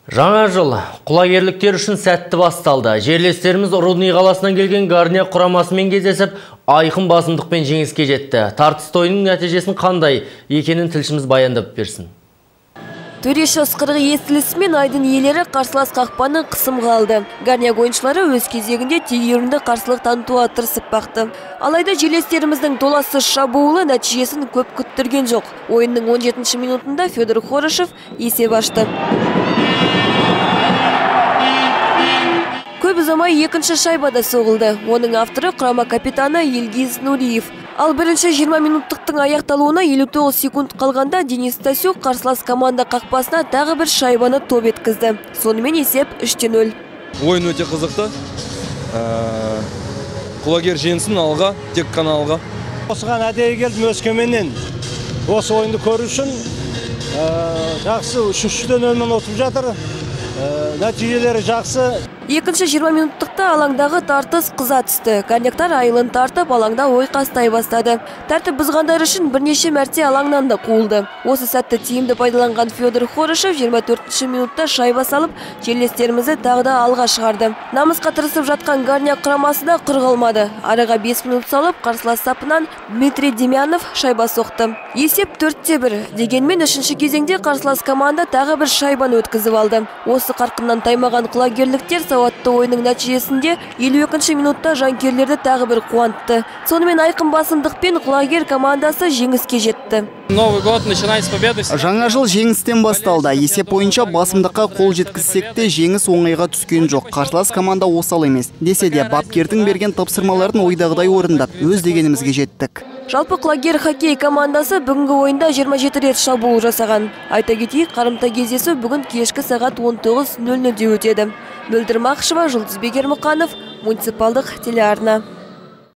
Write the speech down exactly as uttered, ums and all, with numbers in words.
Жаңа жыл құлагерліктер үшін сәтті басталды. Жерлестеріміз Рудный қаласынан келген Горняк құрамасымен кездесіп, айқын басымдықпен жеңіске жетті. Тартыс тойының нәтижесін қандай екенін тілшіміз баяндап берсін. Төреш ысқырығы естілісімен айдын иелері қарсылас қақпаны қысымға алды. Горняк ойыншылары өз кезегінде тегеурінді қарсылық танытуға тырысып бақты. Алайда жерлестеріміздің толассыз шабуылы нәтижесін көп күттірген жоқ. Ойынның он жетінші минутында Федор Хорошев есеп ашты. Көп ұзамай екінші шайбада соғылды. Оның авторы құрама капитаны Илгиз Нуриев. Ал бірінші жиырма минуттықтың аяқталуына елу тоғыз секунд қалғанда Денис Стасюк қарсылас команда қақпасына тағы бір шайбаны топ еткізді. Сонымен есеп үште нөл. Ойын өте қызықты. Құлагер жеңсін алға, тек қана алға. Осыған әдейі келдім Өскеменнен. Осы ойынды көру үшін жақсы үшінші нөлмен отырып жатыр. Нәтижелері жақсы. Екінші жиырма минуттықта алаңдағы тартыс қыза түсті. Горняктар айылын тартып, алаңда ойқастай бастады. Тәртіп бұзғандар үшін бірнеше мәрте алаңнан да қуылды. Осы сәтті тиімді пайдаланған Федор Хорошев жиырма төртінші минутта шайба салып, жерлестерімізді тағы да алға шығарды. Намысқа тырысып жатқан Горняк құрамасы да құр қалмады. Араға бес минут салып, қарсылас сапынан Дмитрий Демьянов шайба соқты. Есеп төртте бір. Дегенмен үшінші кезеңде қарсылас команда тағы бір шайбаны өткізіп алды. Осы қарқыннан таймаған құлагерліктер сауатты ойының нәтижесінде елу екінші минутта жанкерлерді тағы бір қуантты. Сонымен айқын басымдықпен құлагер командасы жеңіске жетті. Новый год начинается с победы. Жаңа жыл жеңістен басталды. Есеп бойынша басымдыққа қол жеткізсек те жеңіс оңайға түскен жоқ. Қарсылас команда осал емес. Десе де бапкердің берген тапсырмаларын ойдағыдай орындап, өз дегенімізге жеттік. Жалпы құлагер хоккей командасы бүгінгі ойында жиырма жеті рет шабуыл жасаған. Айта кетейік, қарымта кездесу бүгін кешкі сағат он тоғыз нөл нөлде өтеді. Мөлдір Мақышева, Жұлдыз Бегермұқанов, муниципалдық телеарна.